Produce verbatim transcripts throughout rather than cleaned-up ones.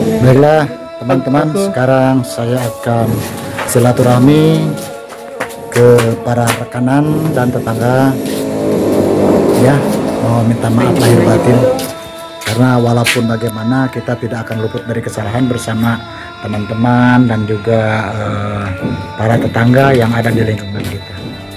Baiklah teman-teman, sekarang saya akan silaturahmi ke para rekanan dan tetangga, ya, mau minta maaf lahir batin, karena walaupun bagaimana kita tidak akan luput dari kesalahan bersama teman-teman dan juga eh, para tetangga yang ada di lingkungan kita.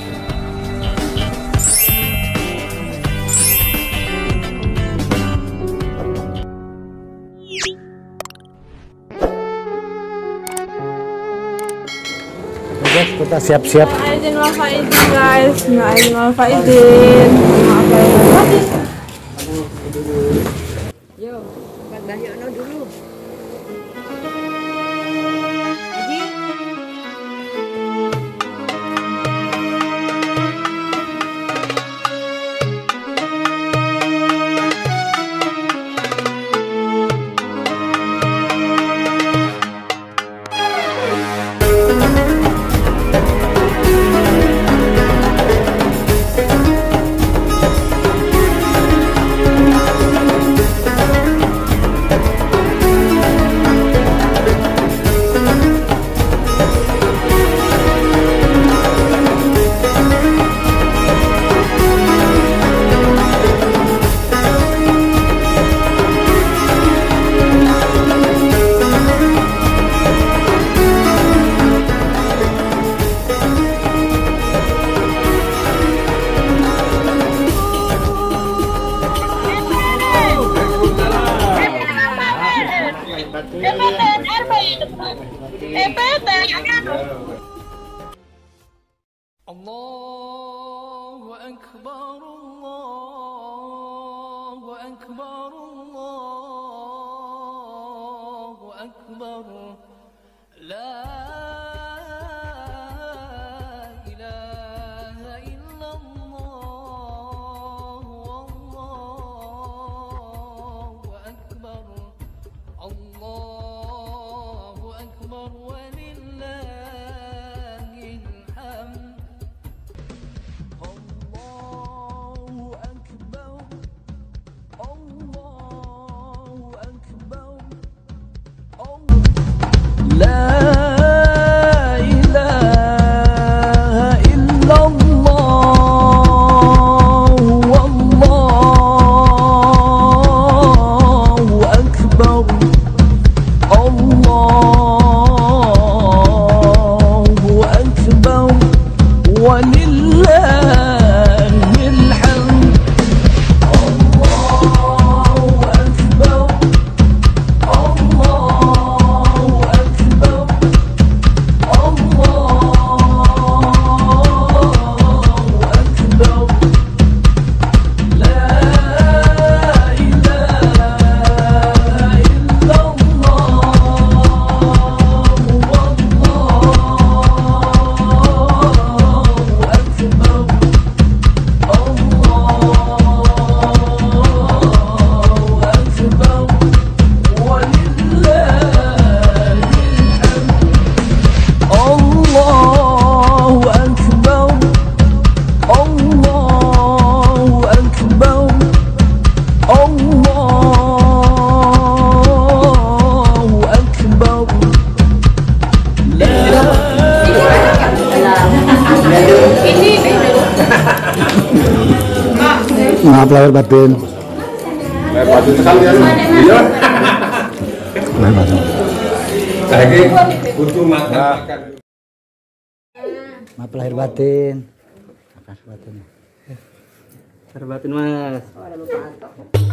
Guys, kita siap-siap. Izin wal faizin guys, izin wal faizin. Maaf lahir batin. Yo, Pak Dahyono dulu. Allahu Akbar, Allahu Akbar, Allahu Akbar, la ilaha illallah, Allahu Akbar, Allahu Akbar, walillahil hamd. Maaf lahir batin. Lahir batin sekali ya. Iya. Lahir batin. Lagi butuh makan makan. Maaf lahir batin. Maaf batin. Lahir batin Mas. Oh, ada Bapak Anto.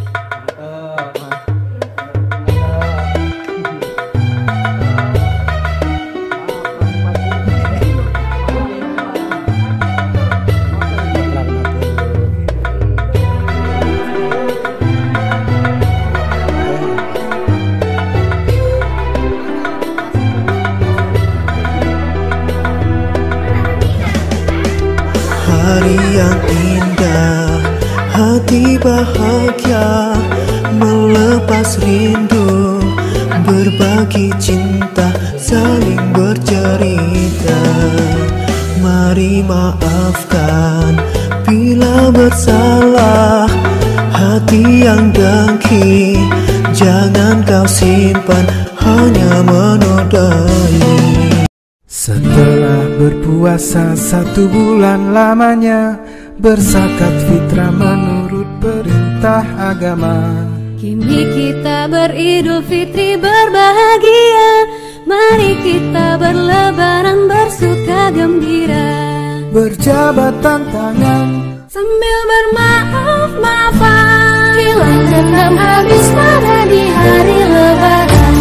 Hari yang indah, hati bahagia, melepas rindu, berbagi cinta, saling bercerita. Mari maafkan bila bersalah, hati yang dengki jangan kau simpan. hanya menodai. Setelah berpuasa satu bulan lamanya, berzakat fitrah menurut perintah agama. Kini kita beridul fitri berbahagia, mari kita berlebaran bersuka gembira. Berjabatan tangan sambil bermaaf-maafan, hilang dendam habis marah di hari lebaran.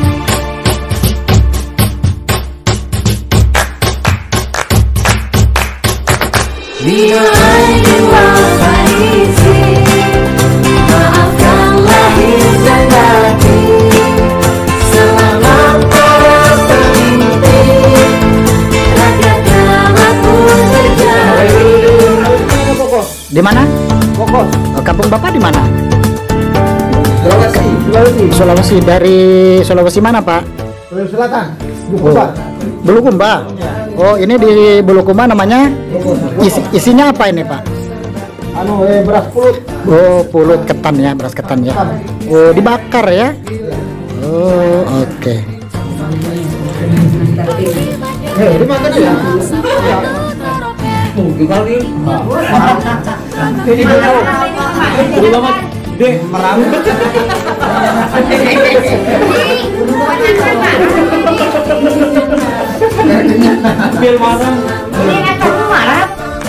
Bila aidin wal faizin, maafkan lahir dan batin. Selamat para pemimpin, rakyatnya makmur terjadi. Di mana? Kokos. Oh, kampung Bapak di mana? Sulawesi. Sulawesi. Sulawesi. Dari Sulawesi mana, Pak? Sulawesi Selatan. Oh, Bulukumba. Oh, ini di Bulukumba namanya isi, isinya apa ini, Pak? Anu eh, beras pulut. Oh, pulut ketan ya, beras ketan ya. Oh, dibakar ya? Oh, oke. Eh, dimakan ya? Mungkin kali. Ini benar. Ini banget. Deh, merang. Biar marah. Ini kan marah.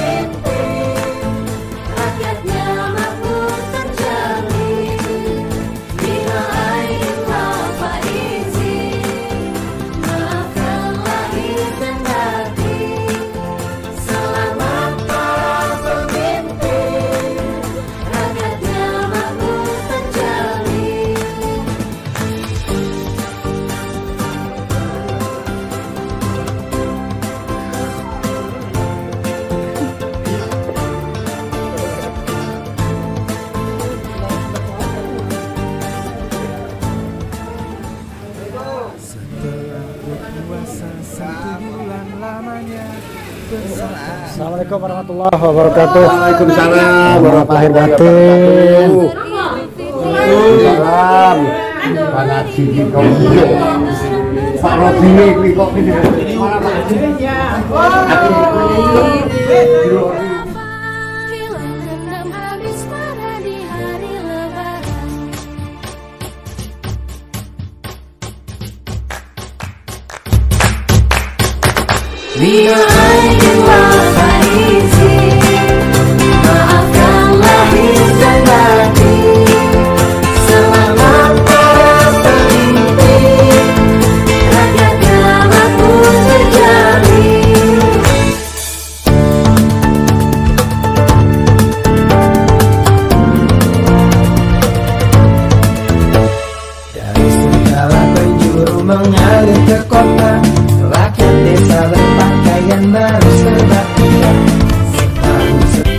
Assalamualaikum warahmatullahi wabarakatuh. Waalaikumsalam warahmatullahi lahir batin. Salam. Panas sini kau. Pak Rodini kuwi kok ini. Mana Pak Rodininya? Hilang dendam habis marah di hari lebaran. Bila aidin wal faizin, maafkan lahir dan batin. Selamat para pemimpin, rakyatnya makmur terjamin. dari segala penjuru mengalir ke kota. Rakyat desa berpakaian baru serba indah. Setahun se-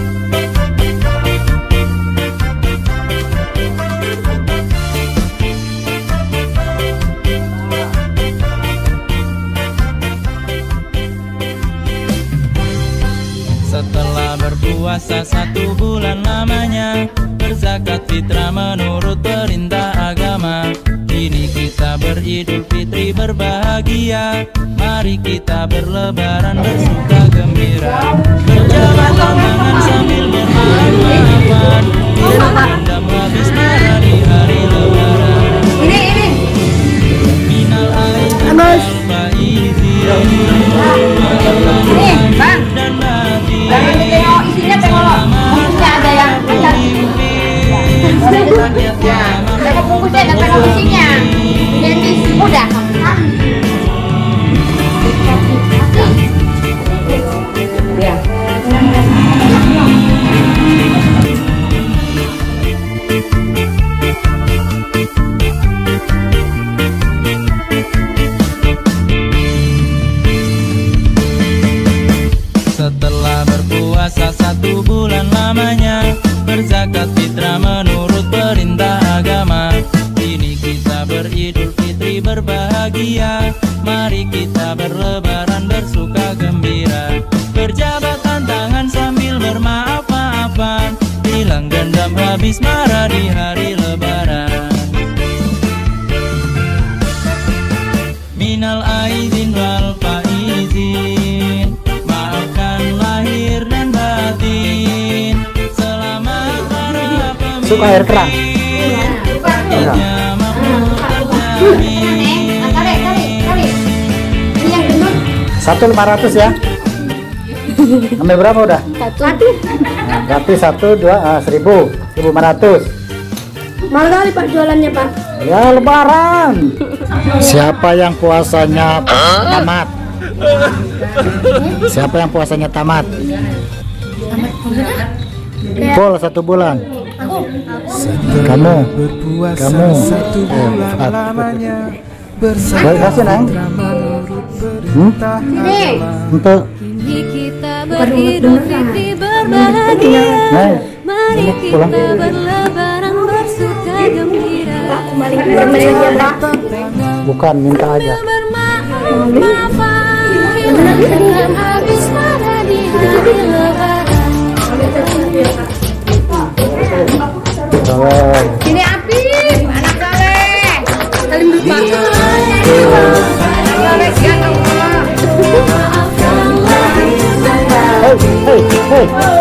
Setelah berpuasa satu bulan lamanya, berzakat fitrah menurut perintah agama. Kini kita beridul fitri berbahagia, mari kita berlebaran bersuka gembira. Berjabat tangan sambil bermaaf-maafan, hilang dendam habis marah di hari lebaran. Ini ini. Minal aidin wal faizin, maafkan lahir dan batin. Tengok isinya, tengok bungkusnya ada yang macam ya. Tengok bungkusnya dan tengok isinya. Jadi mudah. Ya. Setelah berpuasa satu bulan lamanya, berzakat fitrah menurut perintah agama. Kini kita beridul fitri berbahagia, mari kita berlebaran bersuka gembira. Berjabatan tangan sambil bermaaf-maafan, hilang dendam habis marah di hari lebaran. Suka air kerang? Enggak. Satu lima ratus ya. Ambil berapa udah? Satu. Nah, berarti satu dua ah, seribu, seribu lima ratus. Mahal kali Pak jualannya Pak. Ya lebaran. Siapa yang puasanya tamat? Siapa yang puasanya tamat? Full satu bulan. Kamu, kamu. Baik kasih neng. Hmm? Untuk. Kita beridul fitri berbahagia. Neng, Mari ini pulang. kita berlebaran bersuka gembira. Bukan, minta aja. Jangan habis marah di hari lebaran. Soleh. Ini api, anak Saleh. Salim dulu Pak. Hey, hey, hey.